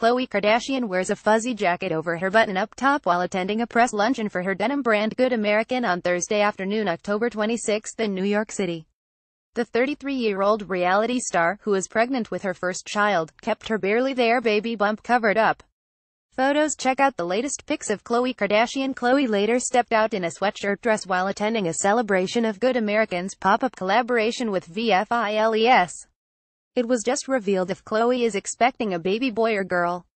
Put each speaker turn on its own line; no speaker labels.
Khloe Kardashian wears a fuzzy jacket over her button-up top while attending a press luncheon for her denim brand Good American on Thursday afternoon, October 26 in New York City. The 33-year-old reality star, who is pregnant with her first child, kept her barely there baby bump covered up. Photos. Check out the latest pics of Khloe Kardashian. Khloe later stepped out in a sweatshirt dress while attending a celebration of Good American's pop-up collaboration with VFILES. It was just revealed if Khloe is expecting a baby boy or girl.